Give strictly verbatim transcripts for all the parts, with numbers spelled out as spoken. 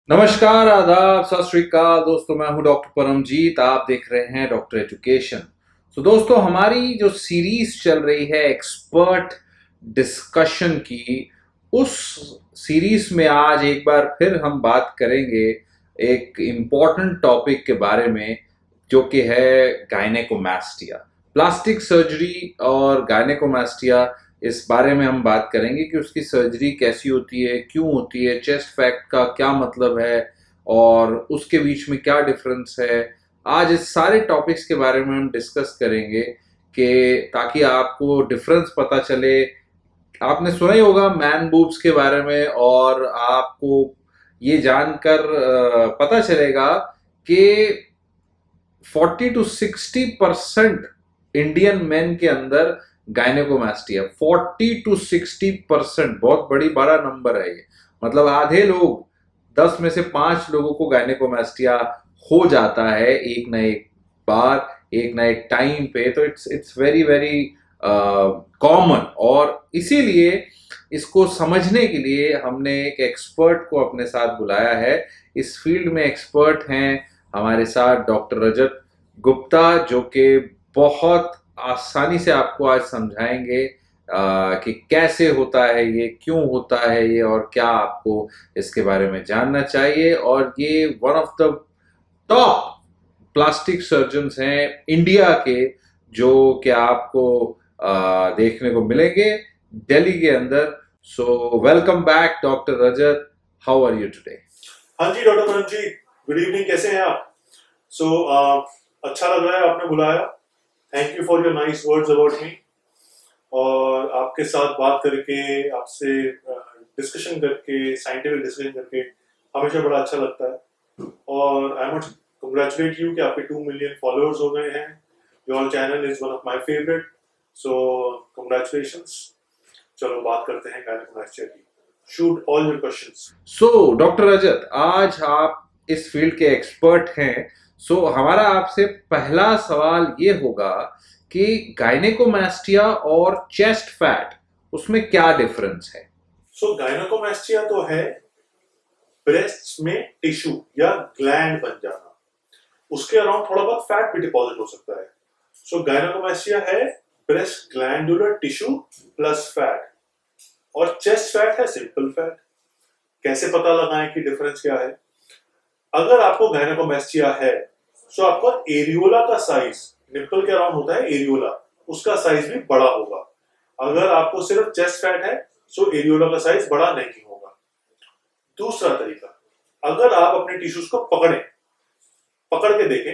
नमस्कार, आदाब, सत श्री अकाल दोस्तों। मैं हूं डॉक्टर परमजीत। आप देख रहे हैं डॉक्टर एजुकेशन। तो दोस्तों, हमारी जो सीरीज चल रही है एक्सपर्ट डिस्कशन की, उस सीरीज में आज एक बार फिर हम बात करेंगे एक इम्पॉर्टेंट टॉपिक के बारे में, जो कि है गायनेकोमास्टिया। प्लास्टिक सर्जरी और गायनेकोमास्टिया, इस बारे में हम बात करेंगे कि उसकी सर्जरी कैसी होती है, क्यों होती है, चेस्ट फैक्ट का क्या मतलब है और उसके बीच में क्या डिफरेंस है। आज इस सारे टॉपिक्स के बारे में हम डिस्कस करेंगे कि ताकि आपको डिफरेंस पता चले। आपने सुना ही होगा मैन बूब्स के बारे में, और आपको ये जानकर अ, पता चलेगा कि forty to sixty percent Indian men के अंदर gynaecomastia. Forty to sixty percent बहुत बड़ी बड़ा नंबर है ये। मतलब आधे लोग, दस में से पांच लोगों को गायनेकोमास्टिया हो जाता है एक ना एक बार, एक ना एक टाइम पे। तो it's it's very very common, और इसीलिए इसको समझने के लिए हमने एक एक्सपर्ट को अपने साथ बुलाया है। इस फील्ड में एक्सपर्ट हैं हमारे साथ डॉक्टर रजत गुप्ता, जो कि बहुत आसानी से आपको आज समझाएंगे आ, कि कैसे होता है ये, क्यों होता है ये, और क्या आपको इसके बारे में जानना चाहिए। और ये one of the top plastic surgeons हैं इंडिया के, जो कि आपको आ, देखने को मिलेंगे दिल्ली के अंदर। So welcome back doctor Rajat, how are you today? हाँ जी डॉक्टर परम जी, गुड इवनिंग, कैसे हैं आप? सो so, uh, अच्छा लग रहा है आपने बुलाया। Thank you for your nice words about me. और आपके साथ बात करके, आपसे डिस्कशन करके, साइंटिफिक डिस्कशन करके हमेशा बड़ा अच्छा लगता है। और आई मस्ट कंग्रेचुलेट यू कि आपके टू मिलियन फॉलोअर्स हो गए हैं। Your channel is one of my favourite, so congratulations. चलो बात करते हैं गायनेकोमास्टिया की। Shoot all your questions. So doctor Rajat, आज आप इस फील्ड के एक्सपर्ट हैं। सो so, हमारा आपसे पहला सवाल ये होगा कि गायनेकोमास्टिया और चेस्ट फैट, उसमें क्या डिफरेंस है? सो गायनेकोमास्टिया तो है ब्रेस्ट में टिश्यू या ग्लैंड बन जाना, उसके अराउंड थोड़ा बहुत फैट भी डिपॉजिट हो सकता है। सो गायनेकोमास्टिया है breast glandular tissue plus fat, और चेस्ट फैट है सिंपल फैट। कैसे पता लगाएं कि डिफरेंस क्या है? अगर आपको गायनेकोमास्टिया है, सो आपका एरियोला का साइज, निप्पल के अराउंड होता है एरियोला, उसका साइज भी बड़ा होगा। अगर आपको सिर्फ चेस्ट फैट है, सो एरियोला का साइज बड़ा नहीं होगा। दूसरा तरीका, अगर आप अपने टिश्यूज को पकड़ें, पकड़ के देखें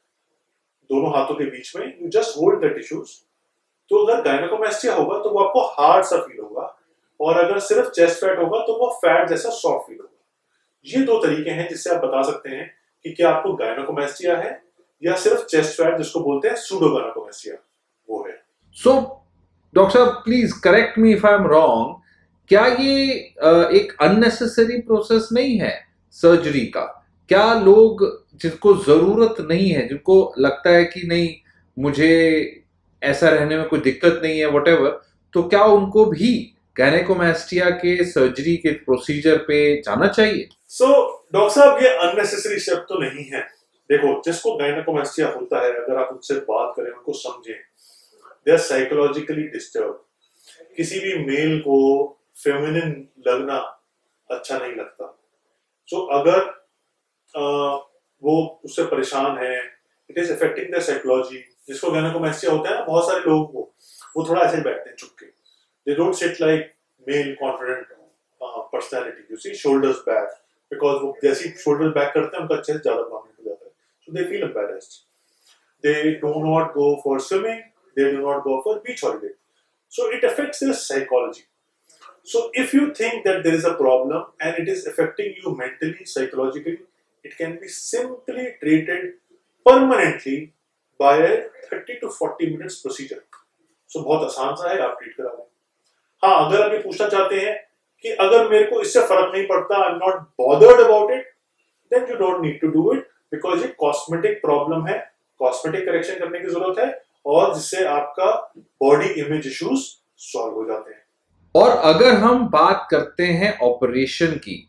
दोनों हाथों के बीच में, you just hold the tissues, तो अगर गायनेकोमास्टिया होगा तो वो आपको हार्ड सा फील होगा, और अगर सिर्फ चेस्ट फैट होगा तो वो फैट जैसा सॉफ्ट फील होगा। ये दो तरीके हैं जिससे आप बता सकते हैं कि क्या आपको गायनेकोमास्टिया है या सिर्फ चेस्ट फैट, जिसको बोलते हैं सूडो गायनेकोमास्टिया, वो है। सो डॉक्टर साहब, please correct me if I am wrong. क्या ये अ, एक अननेसेसरी प्रोसेस नहीं है सर्जरी का? क्या लोग जिनको जरूरत नहीं है, जिनको लगता है कि नहीं मुझे ऐसा रहने में कोई दिक्कत नहीं है, व्हाटएवर, तो क्या उनको भी गायनेकोमास्टिया के सर्जरी के प्रोसीजर पे जाना चाहिए? सो डॉक्टर साहब, ये अननेसेसरी स्टेप तो नहीं है। देखो, जिसको गायनेकोमास्टिया होता है, अगर आप उनसे बात करें, उनको समझें, दे आर साइकोलॉजिकली डिस्टर्ब। किसी भी मेल को फेमिनिन लगना अच्छा नहीं लगता। सो so, अगर आ, वो उससे परेशान है, it is affecting their psychology. जिसको गायनेकोमास्टिया होता है, बहुत सारे लोग को वो थोड़ा ऐसे बैठते हैं चुप के, they don't sit like male confident personality, you see, shoulders back, because वो जैसे शोल्डर्स बैक करते हैं उनका चेस्ट ज्यादा प्रोमिनेंट हो जाता है, so they feel embarrassed. They do not go for swimming, they do not go for beach holiday, so it affects their psychology. So if you think that there is a problem and it is affecting you mentally, psychologically, it can be simply treated permanently by a thirty to forty minutes procedure. So बहुत आसान सा है, आप treat करा लें। हाँ, अगर आप ये पूछना चाहते हैं कि अगर मेरे को इससे फर्क नहीं पड़ता, I am not bothered about it, then you don't need to do it, because ये कॉस्मेटिक प्रॉब्लम है, कॉस्मेटिक करेक्शन करने की जरूरत है, और जिससे आपका बॉडी इमेज इश्यूज सॉल्व हो जाते हैं। और अगर हम बात करते हैं ऑपरेशन की,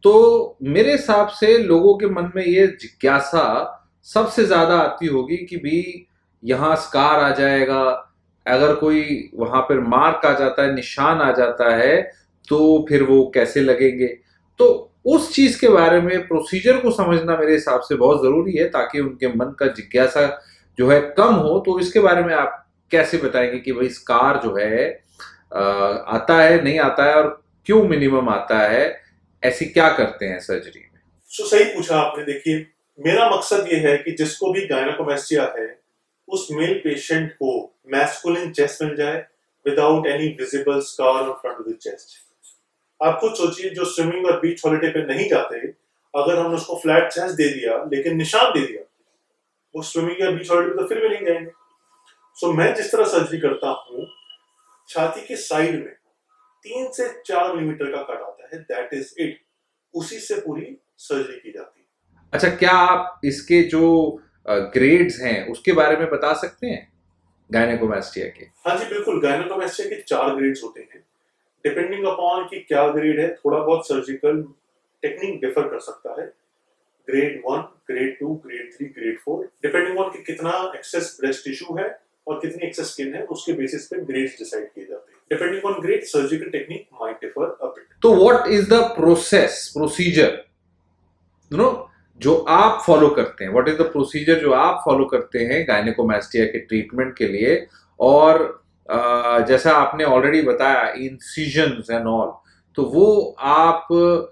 तो मेरे हिसाब से लोगों के मन में ये जिज्ञासा सबसे ज्यादा आती होगी कि भी यहाँ स्कार आ जाएगा, अगर कोई वहां पर मार्क आ जाता है, निशान आ जाता है, तो फिर वो कैसे लगेंगे। तो उस चीज के बारे में, प्रोसीजर को समझना मेरे हिसाब से बहुत जरूरी है, ताकि उनके मन का जिज्ञासा जो है कम हो। तो इसके बारे में आप कैसे बताएंगे कि भाई स्कार जो है आ, आता है, नहीं आता है, और क्यों मिनिमम आता है, ऐसी क्या करते हैं सर्जरी में? सो सही पूछा आपने। देखिए, मेरा मकसद ये है कि जिसको भी गायनेकोमेस्टिया है उस मेल पेशेंट को मैस्कुलिन चेस्ट मिल जाए without any visible scar on front of the chest. आप खुद सोचिए, जो स्विमिंग और बीच हॉलिडे पे नहीं जाते, अगर हमने उसको फ्लैट चेस्ट दे दिया लेकिन निशान दे दिया, वो स्विमिंग या बीच हॉलिडे पे तो फिर भी नहीं जाएंगे। सो so, मैं जिस तरह सर्जरी करता हूँ, छाती के साइड में तीन से चार मिलीमीटर का कट आता है, दैट इज इट। उसी से पूरी सर्जरी की जाती है। अच्छा, क्या आप इसके जो ग्रेड्स हैं उसके बारे में बता सकते हैं गायनेकोमेस्टिया के? हाँ जी बिल्कुल, गायनेकोमेस्टिया के चार ग्रेड्स होते हैं। डिपेंडिंग अपॉन कि क्या ग्रेड है, थोड़ा बहुत सर्जिकल टेक्निक डिफर कर सकता है। Grade one, grade two, grade three, grade four, depending on कि कितना एक्सेस ब्रेस्ट टिश्यू है और कितनी एक्सेस स्किन है, उसके बेसिस पे ग्रेड्स डिसाइड किए जाते हैं। Depending on grade, surgical technique might differ a bit. तो what is the process, procedure you know जो आप फॉलो करते हैं? व्हाट इज द प्रोसीजर जो आप फॉलो करते हैं गायनेकोमेस्टिया के ट्रीटमेंट के लिए? और uh, जैसा आपने ऑलरेडी बताया, इंसिजन्स एंड ऑल, तो वो आप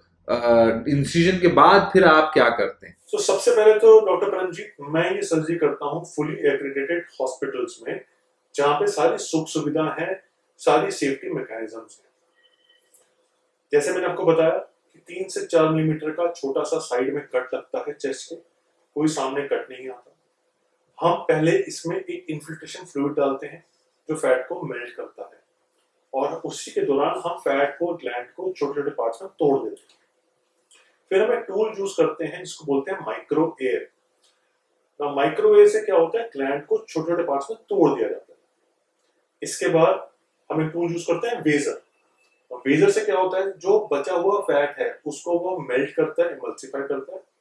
इंसिजन uh, के बाद फिर आप क्या करते हैं? तो so, सबसे पहले तो डॉक्टर परमजीत, मैं ये सर्जरी करता हूँ फुली एक्रेडिटेड हॉस्पिटल्स में, जहां पे सारी सुख सुविधा है, सारी सेफ्टी मैकेनिज्म्स हैं। जैसे मैंने आपको बताया कि तीन से चार मिलीमीटर का छोटा सा साइड में कट लगता है चेस्ट के, कोई सामने कट नहीं आता। हम पहले इसमें एक इन्फिल्ट्रेशन फ्लूइड डालते हैं जो फैट को मेल्ट करता है, और उसी के दौरान हम फैट को, ग्लैंड को छोटे छोटे पार्ट्स में तोड़ देते हैं। फिर हम एक टूल यूज करते हैं जिसको बोलते हैं माइक्रो एयर। माइक्रो एयर से क्या होता है, ग्लैंड को छोटे छोटे पार्ट्स में तोड़ दिया जाता है। इसके बाद हम एक टूल यूज करते हैं वेजर। और वेजर से क्या होता है, जो बचा हुआ फैट है उसको वो मेल्ट करता है, इमल्सिफाई करता है,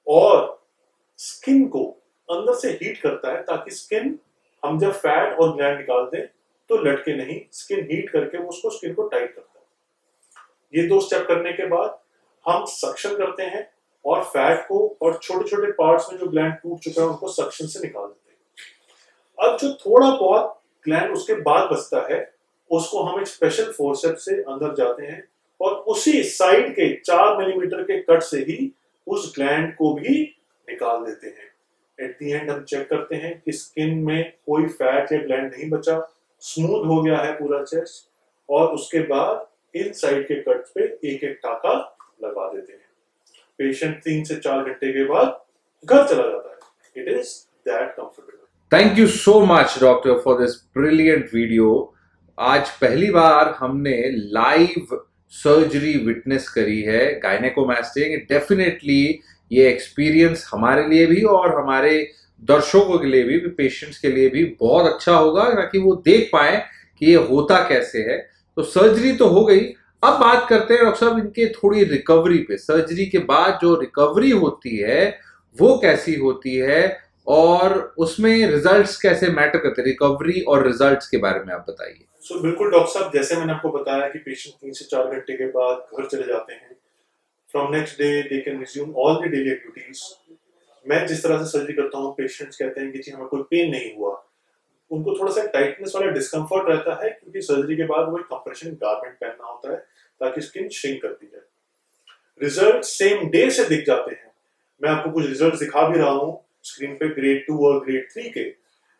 और स्किन को अंदर से हीट करता है, ताकि स्किन, हम जब फैट और ग्लैंड निकाल दें तो लटके नहीं, स्किन हीट करके वो उसको, स्किन को टाइट करता है। ये दो स्टेप करने के बाद हम सक्शन करते हैं और फैट को और छोटे छोटे पार्ट्स में जो ग्लैंड टूट चुका है उनको सक्शन से निकाल देते हैं। अब जो थोड़ा बहुत ग्लैंड उसके बाद बचता है, उसको हम एक स्पेशल फोर्सेप्स से अंदर जाते हैं और उसी साइड के चार मिलीमीटर के कट से ही उस ग्लैंड को भी निकाल देते हैं। एट दी एंड हम चेक करते हैं कि स्किन में कोई फैट या ग्लैंड नहीं बचा, स्मूथ हो गया है पूरा चेस्ट, और उसके बाद इन साइड के कट पे एक एक टाका लगा देते हैं। पेशेंट तीन से चार घंटे के बाद घर चला जाता है। It is that comfortable. Thank you so much doctor for this brilliant video. आज पहली बार हमने लाइव सर्जरी विटनेस करी है गायनेकोमेस्टिया। डेफिनेटली ये एक्सपीरियंस हमारे लिए भी और हमारे दर्शकों के लिए भी, पेशेंट्स के लिए भी बहुत अच्छा होगा, ताकि वो देख पाए कि ये होता कैसे है। तो सर्जरी तो हो गई, अब बात करते हैं डॉक्टर साहब इनके थोड़ी रिकवरी पे। सर्जरी के बाद जो रिकवरी होती है वो कैसी होती है, और उसमें रिजल्ट्स कैसे मैटर करते हैं? रिकवरी और रिजल्ट्स के बारे में आप बताइए। सो so, बिल्कुल डॉक्टर साहब, जैसे मैंने आपको बताया कि पेशेंट तीन से चार घंटे के बाद घर चले जाते हैं। From next day they can resume all the daily activities. मैं जिस तरह से सर्जरी करता हूँ, पेशेंट्स कहते हैं कि जी हमें कोई पेन नहीं हुआ। उनको थोड़ा सा टाइटनेस वाला डिस्कम्फर्ट रहता है, क्योंकि सर्जरी के बाद वो एक कंप्रेशन गारमेंट पहनना होता है ताकि स्किन श्रिंक करती जाए। रिजल्ट सेम डे से दिख जाते हैं। मैं आपको कुछ रिजल्ट दिखा भी रहा हूँ स्क्रीन पे, ग्रेड टू और ग्रेड थ्री के।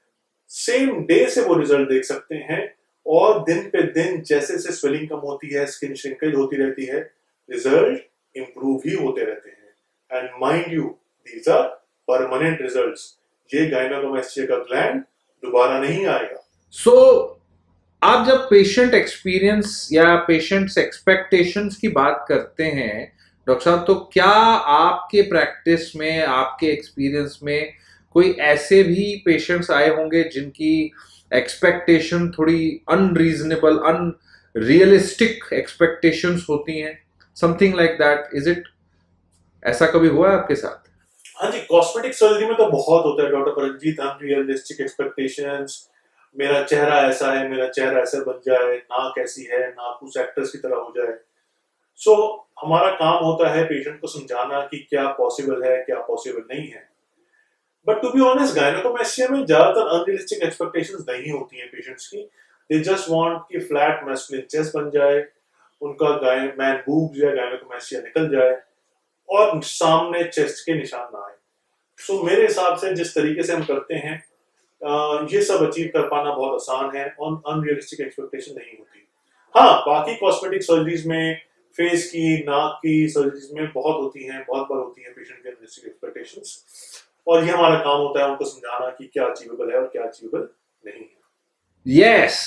सेम डे से वो रिजल्ट देख सकते हैं, और दिन पे दिन जैसे जैसे स्वेलिंग कम होती है, स्किन श्रिंकेज होती रहती है, रिजल्ट इंप्रूव ही होते रहते हैं। And mind you, these are permanent results. ये गायनेकोमेस्टिया का ग्लैंड दोबारा नहीं आएगा। सो so, आप जब पेशेंट एक्सपीरियंस या पेशेंट्स एक्सपेक्टेशंस की बात करते हैं डॉक्टर साहब, तो क्या आपके प्रैक्टिस में, आपके एक्सपीरियंस में कोई ऐसे भी पेशेंट्स आए होंगे जिनकी एक्सपेक्टेशन थोड़ी अनरीजनेबल, अनरियलिस्टिक एक्सपेक्टेशंस होती हैं, something like that? Is it ऐसा कभी हुआ है आपके साथ? हाँ जी, कॉस्मेटिक सर्जरी में तो बहुत होता है डॉक्टर परमजीत, अनरियलिस्टिक एक्सपेक्टेशंस, मेरा चेहरा ऐसा है, मेरा चेहरा ऐसा बन जाए, नाक ऐसी है, नाक उस एक्टर्स की तरह हो जाए। सो so, हमारा काम होता है पेशेंट को समझाना कि क्या पॉसिबल है, क्या पॉसिबल नहीं है। But to be honest, gynaecomastia में ज्यादातर अनरियलिस्टिक एक्सपेक्टेशंस नहीं होती हैं पेशेंट्स की। दे जस्ट वांट कि फ्लैट मैस्कुलिन चेस्ट बन जाए, उनका मैन बूब्स या गायनेकोमेस्टिया निकल जाए और सामने चेस्ट के निशान ना आए। सो so, मेरे हिसाब से जिस तरीके से हम करते हैं आ, ये सब अचीव कर पाना बहुत आसान है और अनरियलिस्टिक एक्सपेक्टेशन नहीं होती। हाँ, बाकी कॉस्मेटिक सर्जरीज में, फेस की, नाक की सर्जरीज में बहुत होती हैं, बहुत बार होती हैं पेशेंट के अनरियलिस्टिक एक्सपेक्टेशंस, और ये हमारा काम होता है उनको समझाना कि क्या अचीवेबल है और क्या अचीवेबल नहीं है। Yes,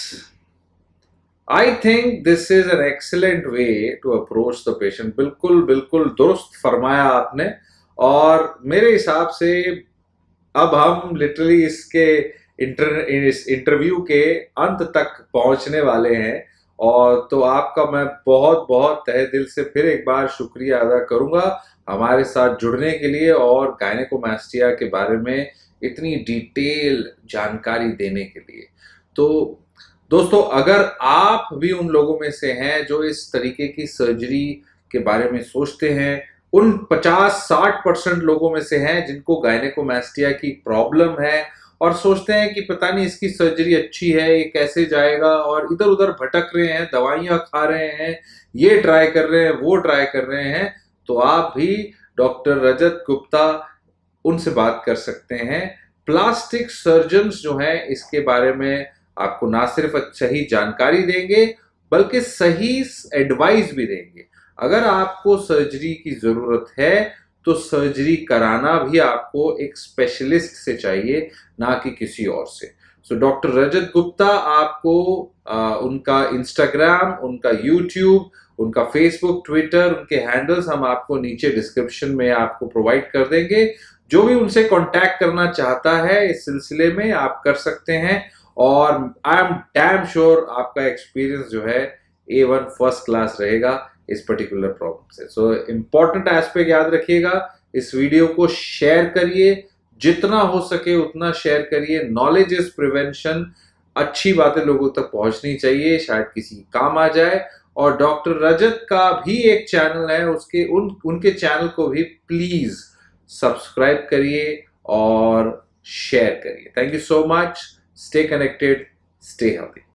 I think this is an excellent way to approach the patient. बिल्कुल बिल्कुल दुरुस्त फरमाया आपने। और मेरे हिसाब से अब हम लिटरली इसके इंटर इस इंटरव्यू के अंत तक पहुंचने वाले हैं। और तो आपका मैं बहुत बहुत तहे दिल से फिर एक बार शुक्रिया अदा करूंगा हमारे साथ जुड़ने के लिए और गायनेकोमास्टिया के बारे में इतनी डिटेल जानकारी देने के लिए। तो दोस्तों, अगर आप भी उन लोगों में से हैं जो इस तरीके की सर्जरी के बारे में सोचते हैं, उन पचास साठ परसेंट लोगों में से हैं जिनको गायनेकोमास्टिया की प्रॉब्लम है और सोचते हैं कि पता नहीं इसकी सर्जरी अच्छी है, ये कैसे जाएगा, और इधर उधर भटक रहे हैं, दवाइयां खा रहे हैं, ये ट्राई कर रहे हैं, वो ट्राई कर रहे हैं, तो आप भी डॉक्टर रजत गुप्ता उनसे बात कर सकते हैं। प्लास्टिक सर्जन्स जो हैं इसके बारे में आपको ना सिर्फ सही जानकारी देंगे बल्कि सही एडवाइस भी देंगे। अगर आपको सर्जरी की जरूरत है तो सर्जरी कराना भी आपको एक स्पेशलिस्ट से चाहिए, ना कि किसी और से। सो डॉक्टर रजत गुप्ता आपको आ, उनका इंस्टाग्राम, उनका यूट्यूब, उनका फेसबुक, ट्विटर, उनके हैंडल्स हम आपको नीचे डिस्क्रिप्शन में आपको प्रोवाइड कर देंगे। जो भी उनसे कांटेक्ट करना चाहता है इस सिलसिले में आप कर सकते हैं। और आई एम डैम श्योर आपका एक्सपीरियंस जो है ए वन फर्स्ट क्लास रहेगा इस पर्टिकुलर प्रॉब्लम से। सो इंपॉर्टेंट एस्पेक्ट याद रखिएगा, इस वीडियो को शेयर करिए, जितना हो सके उतना शेयर करिए। नॉलेज इज प्रिवेंशन, अच्छी बातें लोगों तक पहुंचनी चाहिए, शायद किसी काम आ जाए। और डॉक्टर रजत का भी एक चैनल है, उसके उन उनके चैनल को भी प्लीज सब्सक्राइब करिए और शेयर करिए। Thank you so much. Stay connected, stay healthy.